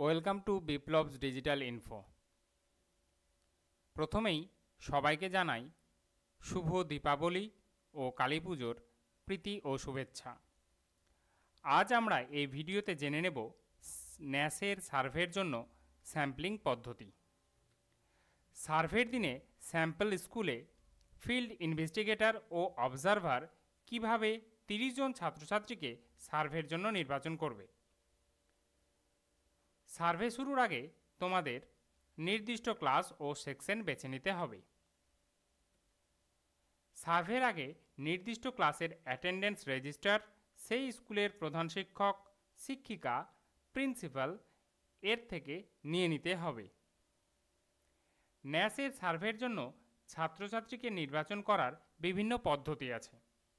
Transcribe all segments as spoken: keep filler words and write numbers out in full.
Welcome to Biplab's digital info. প্রথমেই সবাইকে জানাই শুভ দীপাবলি ও কালী পুজোর প্রীতি ও শুভেচ্ছা। আজ আমরা এই ভিডিওতে জেনে নেব ন্যাসের সার্ভের জন্য স্যাম্পলিং পদ্ধতি। সার্ভের দিনে স্যাম্পল স্কুলে ফিল্ড ইনভেস্টিগেটর ও অবজারভার কিভাবে তিরিশ জন ছাত্রছাত্রীকে সার্ভের জন্য নির্বাচন করবে। সার্ভে শুরুর আগে তোমাদের নির্দিষ্ট ক্লাস ও সেকশন বেছে নিতে হবে। সার্ভের আগে নির্দিষ্ট ক্লাসের অ্যাটেন্ডেন্স রেজিস্টার সেই স্কুলের প্রধান শিক্ষক, শিক্ষিকা, প্রিন্সিপাল এর থেকে নিয়ে নিতে হবে। ন্যাসের সার্ভের জন্য ছাত্রছাত্রীকে নির্বাচন করার বিভিন্ন পদ্ধতি আছে।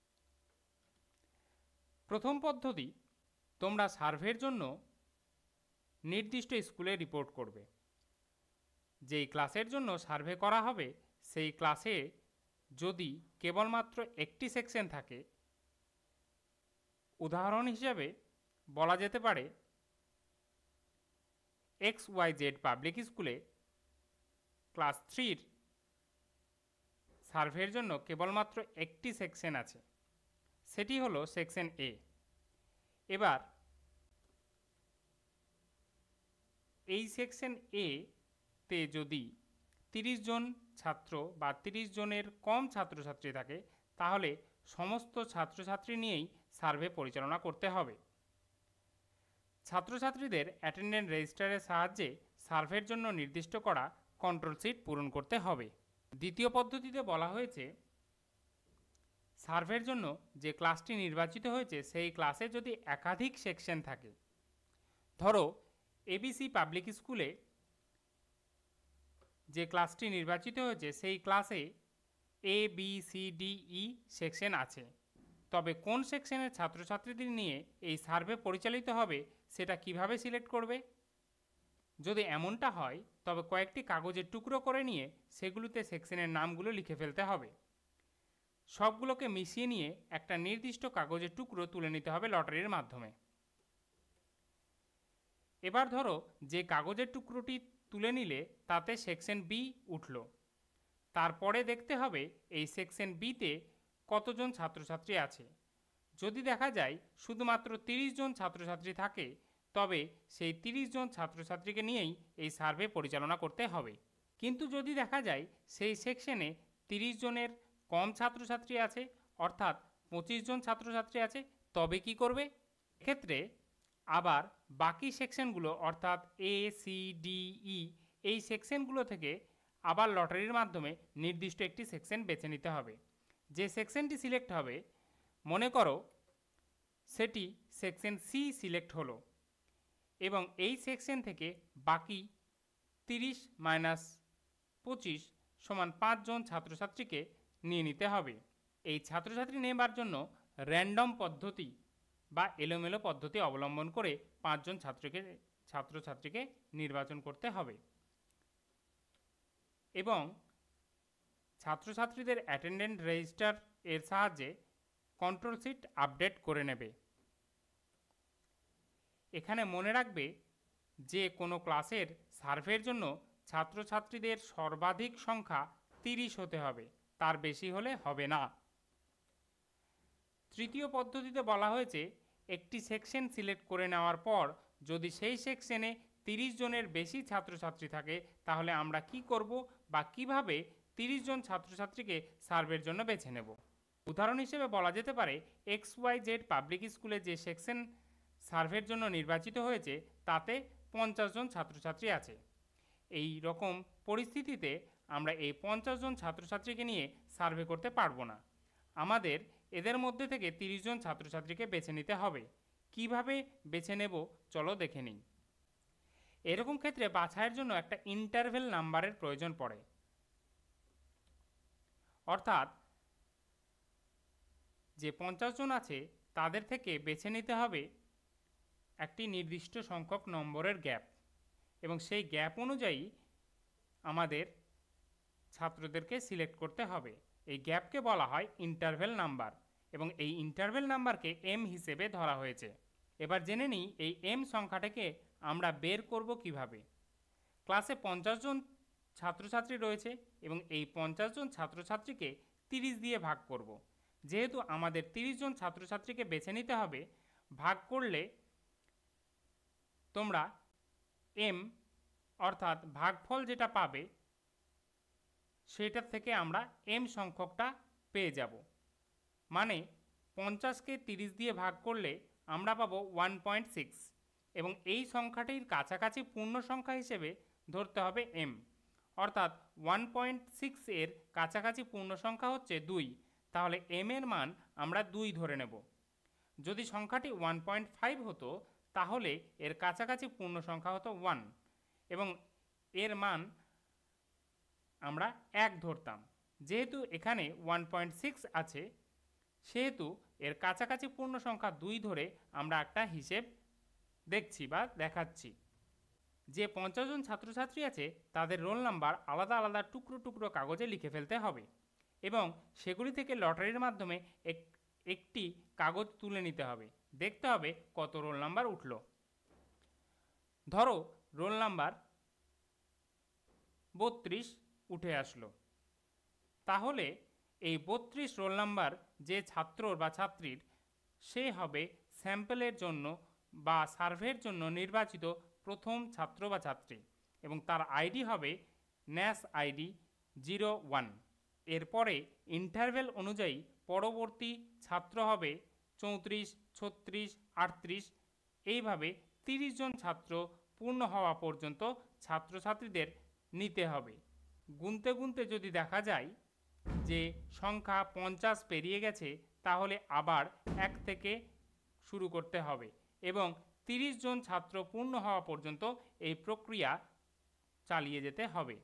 প্রথম পদ্ধতি, তোমরা সার্ভের জন্য নির্দিষ্ট স্কুলে রিপোর্ট করবে। যেই ক্লাসের জন্য সার্ভে করা হবে সেই ক্লাসে যদি কেবলমাত্র একটি সেকশন থাকে, উদাহরণ হিসেবে বলা যেতে পারে এক্স ওয়াই জেড পাবলিক স্কুলে ক্লাস থ্রির সার্ভের জন্য কেবলমাত্র একটি সেকশন আছে, সেটি হলো সেকশন এ। এবার এই সেকশন এ তে যদি তিরিশ জন ছাত্র বা তিরিশ জনের কম ছাত্রছাত্রী থাকে, তাহলে সমস্ত ছাত্রছাত্রী নিয়েই সার্ভে পরিচালনা করতে হবে। ছাত্রছাত্রীদের অ্যাটেন্ডেন্স রেজিস্টারের সাহায্যে সার্ভের জন্য নির্দিষ্ট করা কন্ট্রোল শিট পূরণ করতে হবে। দ্বিতীয় পদ্ধতিতে বলা হয়েছে, সার্ভের জন্য যে ক্লাসটি নির্বাচিত হয়েছে সেই ক্লাসে যদি একাধিক সেকশন থাকে, ধরো এবিসি পাবলিক স্কুলে যে ক্লাসটি নির্বাচিত হয়েছে সেই ক্লাসে A B C D E section আছে, তবে কোন সেকশনের ছাত্রছাত্রীদের নিয়ে এই সার্ভে পরিচালিত হবে সেটা কিভাবে সিলেক্ট করবে? যদি এমনটা হয় তবে কয়েকটি কাগজের টুকরো করে নিয়ে সেগুলোতে সেকশনের নামগুলো লিখে ফেলতে হবে। সবগুলোকে মিশিয়ে নিয়ে একটা নির্দিষ্ট কাগজের টুকরো তুলে নিতে হবে লটারির মাধ্যমে। এবার ধরো যে কাগজের টুকরোটি তুলে নিলে তাতে সেকশন বি উঠল, তারপরে দেখতে হবে এই সেকশন বিতে কতজন ছাত্রছাত্রী আছে। যদি দেখা যায় শুধুমাত্র তিরিশ জন ছাত্রছাত্রী থাকে, তবে সেই তিরিশ জন ছাত্রছাত্রীকে নিয়েই এই সার্ভে পরিচালনা করতে হবে। কিন্তু যদি দেখা যায় সেই সেকশনে তিরিশ জনের কম ছাত্রছাত্রী আছে, অর্থাৎ পঁচিশ জন ছাত্রছাত্রী আছে, তবে কি করবে? এক্ষেত্রে আবার বাকি সেকশনগুলো অর্থাৎ এ সি ডি ই এই সেকশনগুলো থেকে আবার লটারির মাধ্যমে নির্দিষ্ট একটি সেকশন বেছে নিতে হবে। যে সেকশনটি সিলেক্ট হবে, মনে করো সেটি সেকশন সি সিলেক্ট হলো, এবং এই সেকশন থেকে বাকি তিরিশ মাইনাস পঁচিশ সমান পাঁচজন ছাত্রছাত্রীকে নিয়ে নিতে হবে। এই ছাত্রছাত্রী নেবার জন্য র্যান্ডম পদ্ধতি বা এলোমেলো পদ্ধতি অবলম্বন করে পাঁচজন ছাত্রকে ছাত্রছাত্রীকে নির্বাচন করতে হবে এবং ছাত্রছাত্রীদের অ্যাটেন্ডেন্স রেজিস্টার এর সাহায্যে কন্ট্রোল শিট আপডেট করে নেবে। এখানে মনে রাখবে যে কোনো ক্লাসের সার্ভের জন্য ছাত্রছাত্রীদের সর্বাধিক সংখ্যা তিরিশ হতে হবে, তার বেশি হলে হবে না। তৃতীয় পদ্ধতিতে বলা হয়েছে, একটি সেকশন সিলেক্ট করে নেওয়ার পর যদি সেই সেকশনে তিরিশ জনের বেশি ছাত্রছাত্রী থাকে, তাহলে আমরা কি করব বা কিভাবে তিরিশ জন ছাত্রছাত্রীকে সার্ভের জন্য বেছে নেব। উদাহরণ হিসেবে বলা যেতে পারে এক্স ওয়াই জেড পাবলিক স্কুলে যে সেকশন সার্ভের জন্য নির্বাচিত হয়েছে তাতে পঞ্চাশ জন ছাত্রছাত্রী আছে। এই রকম পরিস্থিতিতে আমরা এই পঞ্চাশ জন ছাত্রছাত্রীকে নিয়ে সার্ভে করতে পারবো না। আমাদের এদের মধ্যে থেকে তিরিশ জন ছাত্রছাত্রীকে বেছে নিতে হবে। কিভাবে বেছে নেব চলো দেখে নিই। এরকম ক্ষেত্রে বাছাইয়ের জন্য একটা ইন্টারভেল নাম্বারের প্রয়োজন পড়ে, অর্থাৎ যে পঞ্চাশ জন আছে তাদের থেকে বেছে নিতে হবে একটি নির্দিষ্ট সংখ্যক নম্বরের গ্যাপ, এবং সেই গ্যাপ অনুযায়ী আমাদের ছাত্রদেরকে সিলেক্ট করতে হবে। এই গ্যাপকে বলা হয় ইন্টারভেল নাম্বার, এবং এই ইন্টারভেল নাম্বারকে এম হিসেবে ধরা হয়েছে। এবার জেনে নিই এই এম সংখ্যাটাকে আমরা বের করব কিভাবে। ক্লাসে পঞ্চাশ জন ছাত্রছাত্রী রয়েছে এবং এই পঞ্চাশ জন ছাত্রছাত্রীকে তিরিশ দিয়ে ভাগ করব। যেহেতু আমাদের তিরিশ জন ছাত্রছাত্রীকে বেছে নিতে হবে, ভাগ করলে তোমরা এম অর্থাৎ ভাগফল যেটা পাবে সেটার থেকে আমরা এম সংখ্যকটা পেয়ে যাব। মানে পঞ্চাশকে তিরিশ দিয়ে ভাগ করলে আমরা পাবো ওয়ান পয়েন্ট সিক্স এবং এই সংখ্যাটির কাছাকাছি পূর্ণ সংখ্যা হিসেবে ধরতে হবে এম, অর্থাৎ ওয়ান পয়েন্ট সিক্স এর কাছাকাছি পূর্ণ সংখ্যা হচ্ছে দুই, তাহলে এম এর মান আমরা দুই ধরে নেব। যদি সংখ্যাটি ওয়ান পয়েন্ট ফাইভ হতো তাহলে এর কাছাকাছি পূর্ণ সংখ্যা হতো ওয়ান এবং এর মান আমরা এক ধরতাম। যেহেতু এখানে ওয়ান পয়েন্ট সিক্স আছে সেহেতু এর কাছাকাছি পূর্ণ সংখ্যা দুই ধরে আমরা একটা হিসেব দেখছি বা দেখাচ্ছি। যে পঞ্চাশ জন ছাত্রছাত্রী আছে তাদের রোল নাম্বার আলাদা আলাদা টুকরো টুকরো কাগজে লিখে ফেলতে হবে এবং সেগুলি থেকে লটারির মাধ্যমে এক একটি কাগজ তুলে নিতে হবে। দেখতে হবে কত রোল নাম্বার উঠল। ধরো রোল নাম্বার বত্রিশ উঠে আসলো, তাহলে এই বত্রিশ রোল নাম্বার যে ছাত্র বা ছাত্রীর, সে হবে স্যাম্পলের জন্য বা সার্ভের জন্য নির্বাচিত প্রথম ছাত্র বা ছাত্রী এবং তার আইডি হবে ন্যাস আইডি জিরো ওয়ান। এরপরে ইন্টারভেল অনুযায়ী পরবর্তী ছাত্র হবে চৌত্রিশ, ছত্রিশ, আটত্রিশ, এইভাবে তিরিশ জন ছাত্র পূর্ণ হওয়া পর্যন্ত ছাত্রছাত্রীদের নিতে হবে। গুনতে গুনতে যদি দেখা যায় যে সংখ্যা পঞ্চাশ পেরিয়ে গেছে তাহলে আবার এক থেকে শুরু করতে হবে এবং তিরিশ জন ছাত্র পূর্ণ হওয়া পর্যন্ত এই প্রক্রিয়া চালিয়ে যেতে হবে।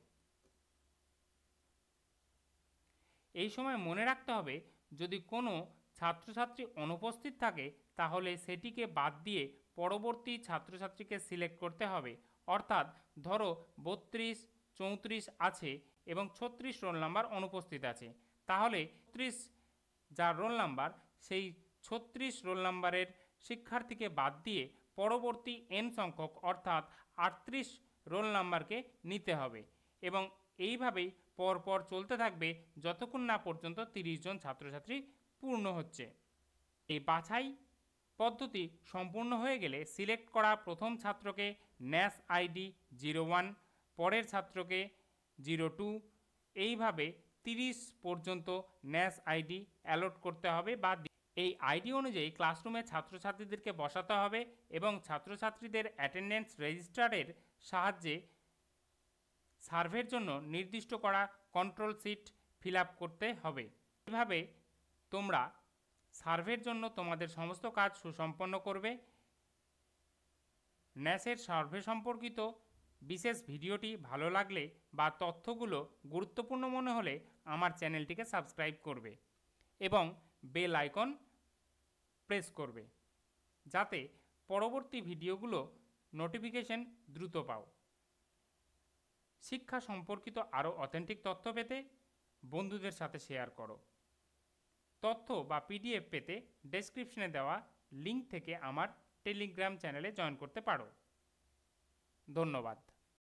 এই সময় মনে রাখতে হবে যদি কোনো ছাত্রছাত্রী অনুপস্থিত থাকে তাহলে সেটিকে বাদ দিয়ে পরবর্তী ছাত্রছাত্রীকে সিলেক্ট করতে হবে। অর্থাৎ ধরো বত্রিশ, চৌত্রিশ আছে এবং ছত্রিশ রোল নাম্বার অনুপস্থিত আছে, তাহলে ছত্রিশ যার রোল নাম্বার সেই ছত্রিশ রোল নাম্বারের শিক্ষার্থীকে বাদ দিয়ে পরবর্তী এন সংখ্যক অর্থাৎ আটত্রিশ রোল নাম্বারকে নিতে হবে এবং এইভাবেই পরপর চলতে থাকবে যতক্ষণ না পর্যন্ত তিরিশ জন ছাত্রছাত্রী পূর্ণ হচ্ছে। এই বাছাই পদ্ধতি সম্পূর্ণ হয়ে গেলে সিলেক্ট করা প্রথম ছাত্রকে ন্যাস আইডি জিরো ওয়ান, পরের ছাত্রকে জিরো টু, এইভাবে তিরিশ পর্যন্ত ন্যাস আইডি অ্যালট করতে হবে বা এই আইডি অনুযায়ী ক্লাসরুমে ছাত্রছাত্রীদেরকে বসাতে হবে এবং ছাত্রছাত্রীদের অ্যাটেন্ডেন্স রেজিস্টারের সাহায্যে সার্ভের জন্য নির্দিষ্ট করা কন্ট্রোল শিট ফিল আপ করতে হবে। এভাবে তোমরা সার্ভের জন্য তোমাদের সমস্ত কাজ সুসম্পন্ন করবে। ন্যাসের সার্ভে সম্পর্কিত বিশেষ ভিডিওটি ভালো লাগলে বা তথ্যগুলো গুরুত্বপূর্ণ মনে হলে আমার চ্যানেলটিকে সাবস্ক্রাইব করবে এবং বেল আইকন প্রেস করবে যাতে পরবর্তী ভিডিওগুলো নোটিফিকেশন দ্রুত পাও। শিক্ষা সম্পর্কিত আরও অথেন্টিক তথ্য পেতে বন্ধুদের সাথে শেয়ার করো। তথ্য বা পিডিএফ পেতে ডেসক্রিপশনে দেওয়া লিঙ্ক থেকে আমার টেলিগ্রাম চ্যানেলে জয়েন করতে পারো। ধন্যবাদ।